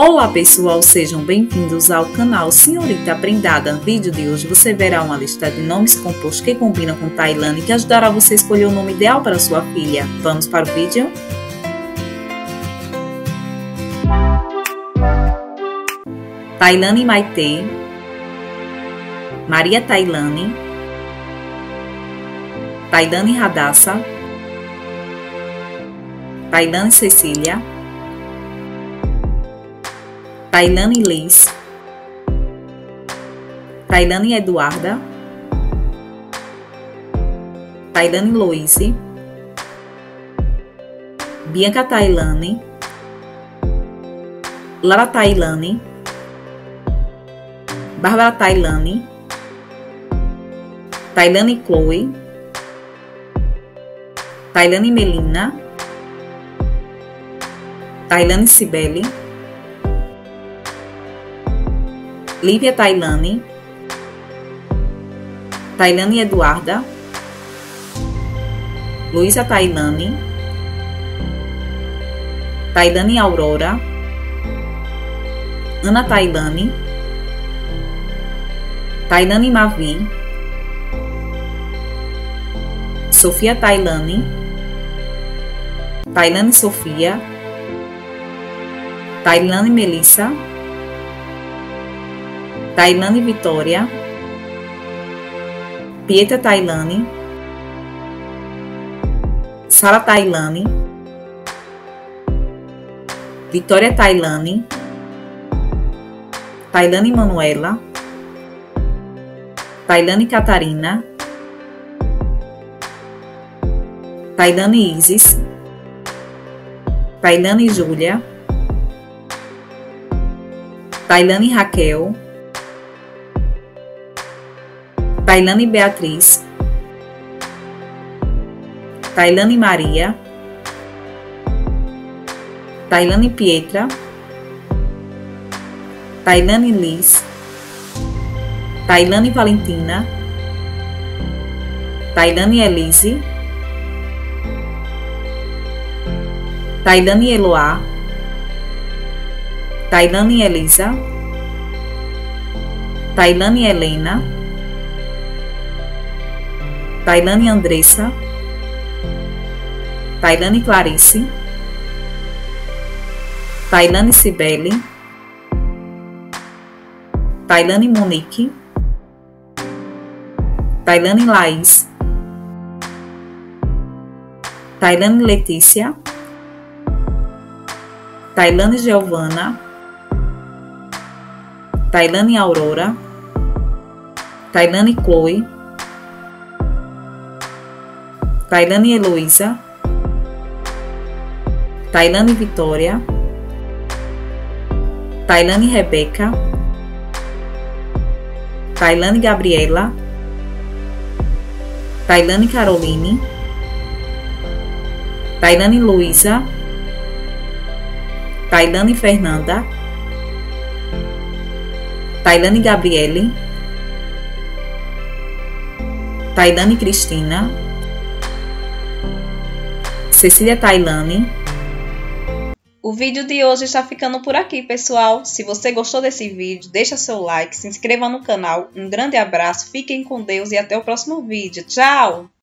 Olá pessoal, sejam bem-vindos ao canal Senhorita Prendada. No vídeo de hoje você verá uma lista de nomes compostos que combinam com Tailane que ajudará você a escolher o nome ideal para sua filha. Vamos para o vídeo? Tailane Maitê, Maria Tailane, Tailane Radassa, Tailane Cecília, Tailane Liz, Tailane Eduarda, Tailane Loise, Bianca Tailane, Lara Tailane, Bárbara Tailane, Tailane Chloe, Tailane Melina, Tailane Cibele, Lívia Tailane, Tailane Eduarda, Luísa Tailane, Tailane Aurora, Ana Tailane, Tailane Mavi, Sofia Tailane, Tailane Sofia, Tailane Melissa, Tailane Vitória, Pietra Tailane, Sara Tailane, Vitória Tailane, Tailane Manuela, Tailane Catarina, Tailane Isis, Tailane Júlia, Tailane Raquel, Tailane Beatriz, Tailane Maria, Tailane Pietra, Tailane Liz, Tailane Valentina, Tailane Elise, Tailane Eloá, Tailane Elisa, Tailane Helena, Tailane Andressa, Tailane Clarice, Tailane Cibele, Tailane Monique, Tailane Laís, Tailane Letícia, Tailane Giovana, Tailane Aurora, Tailane Chloe, Tailane Heloísa, Tailane Vitória, Tailane Rebeca, Tailane Gabriela, Tailane Caroline, Tailane Luísa, Tailane Fernanda, Tailane Gabriele, Tailane Cristina, Cecília Tailane. O vídeo de hoje está ficando por aqui, pessoal. Se você gostou desse vídeo, deixa seu like, se inscreva no canal. Um grande abraço, fiquem com Deus e até o próximo vídeo. Tchau!